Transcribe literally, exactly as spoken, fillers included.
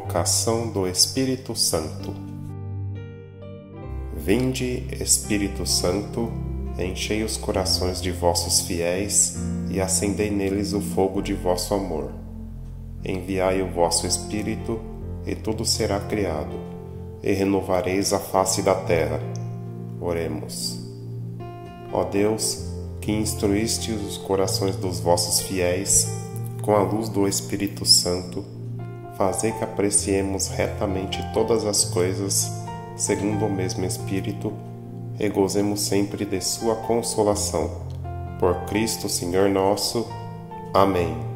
Invocação do Espírito Santo. Vinde, Espírito Santo, enchei os corações de vossos fiéis e acendei neles o fogo de vosso amor. Enviai o vosso Espírito, e tudo será criado, e renovareis a face da terra. Oremos. Ó Deus, que instruíste os corações dos vossos fiéis com a luz do Espírito Santo, fazei que apreciemos retamente todas as coisas, segundo o mesmo Espírito, e gozemos sempre de sua consolação. Por Cristo Senhor nosso. Amém.